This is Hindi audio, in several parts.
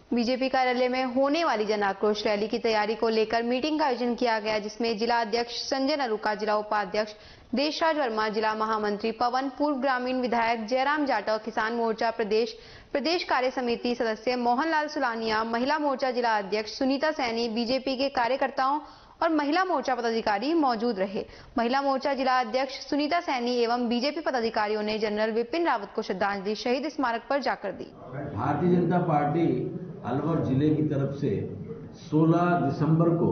बीजेपी कार्यालय में होने वाली जन आक्रोश रैली की तैयारी को लेकर मीटिंग का आयोजन किया गया, जिसमें जिला अध्यक्ष संजय नरूका, जिला उपाध्यक्ष देशराज वर्मा, जिला महामंत्री पवन, पूर्व ग्रामीण विधायक जयराम जाटव, किसान मोर्चा प्रदेश कार्य समिति सदस्य मोहनलाल सुलानिया, महिला मोर्चा जिला अध्यक्ष सुनीता सैनी, बीजेपी के कार्यकर्ताओं और महिला मोर्चा पदाधिकारी मौजूद रहे। महिला मोर्चा जिला अध्यक्ष सुनीता सैनी एवं बीजेपी पदाधिकारियों ने जनरल विपिन रावत को श्रद्धांजलि शहीद स्मारक पर जाकर दी। भारतीय जनता पार्टी अलवर जिले की तरफ से 16 दिसंबर को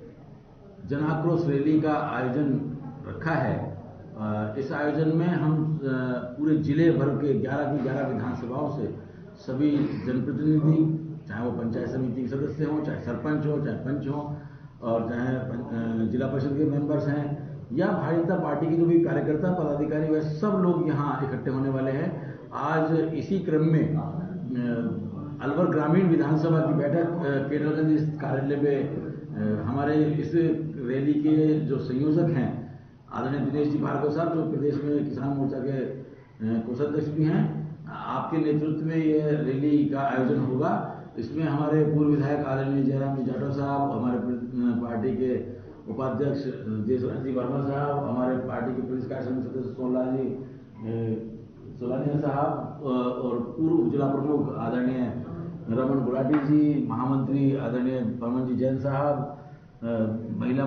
जन आक्रोश रैली का आयोजन रखा है। इस आयोजन में हम पूरे जिले भर के 11 की 11 विधानसभाओं से सभी जनप्रतिनिधि, चाहे वो पंचायत समिति के सदस्य हों, चाहे सरपंच हो, चाहे पंच हो, और चाहे जिला परिषद के मेंबर्स हैं या भारतीय जनता पार्टी के जो भी कार्यकर्ता पदाधिकारी, वह सब लोग यहाँ इकट्ठे होने वाले हैं। आज इसी क्रम में अलवर ग्रामीण विधानसभा की बैठक केडरगंज कार्यालय में हमारे इस रैली के जो संयोजक हैं आदरणीय दिनेश जी भार्गव साहब, जो प्रदेश में किसान मोर्चा के कोषाध्यक्ष भी हैं, आपके नेतृत्व में यह रैली का आयोजन होगा। इसमें हमारे पूर्व विधायक आदरणीय जयराम जी जाटव साहब, हमारे पार्टी के उपाध्यक्ष देशराज जी वर्मा साहब, हमारे पार्टी के प्रदेश कार्य समिति सदस्य सोहनलाल जी सुलानिया साहब और पूर्व जिला प्रमुख आदरणीय रमन गुलाटी जी, महामंत्री आदरणीय पवन जी जैन साहब, महिला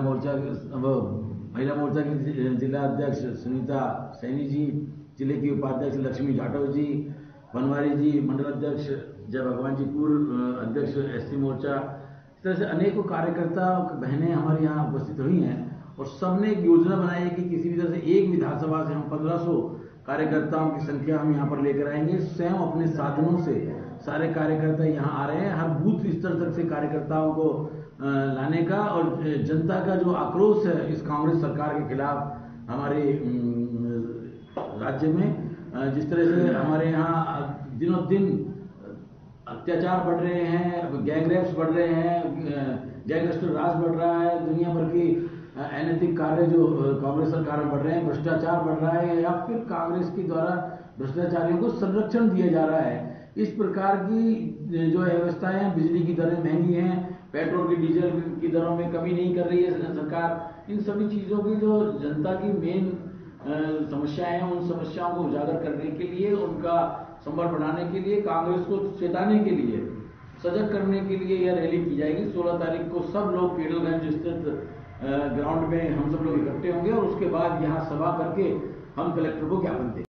मोर्चा के जिला अध्यक्ष सुनीता सैनी जी, जिले की उपाध्यक्ष लक्ष्मी जाटव जी, बनवारी जी, मंडल अध्यक्ष जय भगवान जी, पूर्व अध्यक्ष एससी मोर्चा, इस तरह से अनेकों कार्यकर्ता बहनें हमारे यहाँ उपस्थित हुई हैं और सबने एक योजना बनाई है कि किसी भी तरह से एक विधानसभा से हम 1500 कार्यकर्ताओं की संख्या हम यहाँ पर लेकर आएंगे। स्वयं अपने साधनों से सारे कार्यकर्ता यहाँ आ रहे हैं, हर बूथ स्तर तक से कार्यकर्ताओं को लाने का, और जनता का जो आक्रोश है इस कांग्रेस सरकार के खिलाफ हमारे राज्य में, जिस तरह से हमारे यहाँ दिनों दिन अत्याचार बढ़ रहे हैं, गैंग रेप्स बढ़ रहे हैं, गैंगस्टर राज बढ़ रहा है, दुनिया भर की अनैतिक कार्य जो कांग्रेस सरकार में बढ़ रहे हैं, भ्रष्टाचार बढ़ रहा है या फिर कांग्रेस के द्वारा भ्रष्टाचारियों को संरक्षण दिया जा रहा है, इस प्रकार की जो व्यवस्थाएं हैं, बिजली की दरें महंगी हैं, पेट्रोल की डीजल की दरों में कमी नहीं कर रही है सरकार, इन सभी चीजों की जो जनता की मेन समस्याएं हैं, उन समस्याओं को उजागर करने के लिए, उनका संबल बढ़ाने के लिए, कांग्रेस को चेताने के लिए, सजग करने के लिए यह रैली की जाएगी। 16 तारीख को सब लोग केडरगंज स्थित ग्राउंड में हम सब लोग इकट्ठे होंगे और उसके बाद यहाँ सभा करके हम कलेक्टर को ज्ञापन देंगे।